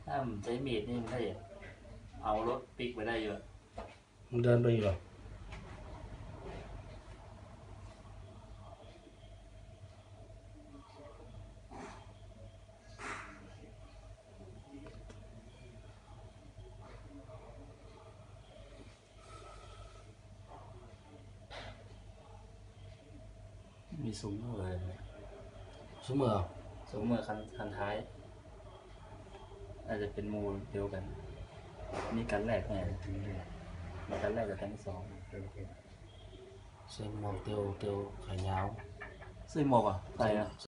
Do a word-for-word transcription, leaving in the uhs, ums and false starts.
ถ้ามันใช้มีดนี่มันก็จะเอารถปิกไปได้เยอะมึงเดินไปอีกเหรอมีซุ้มเลยซุ้มเหรอซุ้มเมื่อคันคันท้ายอาจจะเป็นมูลเดียวกันนี่กันแรกไงกันแรกกับกันที่สองใส่หมวกเตียวเตียวขายาวใส่หมวกอ่ะใส่อะ